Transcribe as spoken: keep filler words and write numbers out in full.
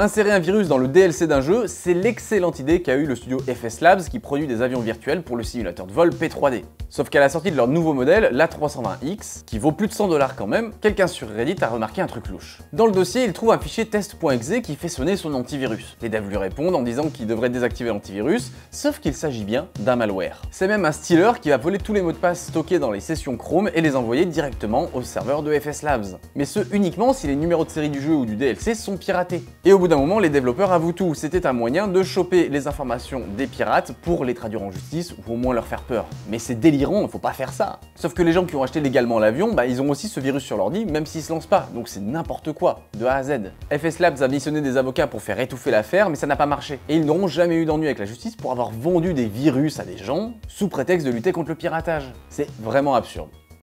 Insérer un virus dans le D L C d'un jeu, c'est l'excellente idée qu'a eu le studio F S Labs qui produit des avions virtuels pour le simulateur de vol P trois D. Sauf qu'à la sortie de leur nouveau modèle, l'A trois cent vingt X, qui vaut plus de cent dollars quand même, quelqu'un sur Reddit a remarqué un truc louche. Dans le dossier, il trouve un fichier test.exe qui fait sonner son antivirus. Les devs lui répondent en disant qu'il devrait désactiver l'antivirus, sauf qu'il s'agit bien d'un malware. C'est même un stealer qui va voler tous les mots de passe stockés dans les sessions Chrome et les envoyer directement au serveur de F S Labs. Mais ce uniquement si les numéros de série du jeu ou du D L C sont piratés. Et au bout d'un moment, les développeurs avouent tout, c'était un moyen de choper les informations des pirates pour les traduire en justice ou au moins leur faire peur. Mais c'est délirant, faut pas faire ça. Sauf que les gens qui ont acheté légalement l'avion, bah ils ont aussi ce virus sur l'ordi, même s'ils se lancent pas, donc c'est n'importe quoi, de A à Z. F S Labs a missionné des avocats pour faire étouffer l'affaire, mais ça n'a pas marché. Et ils n'auront jamais eu d'ennui avec la justice pour avoir vendu des virus à des gens, sous prétexte de lutter contre le piratage. C'est vraiment absurde.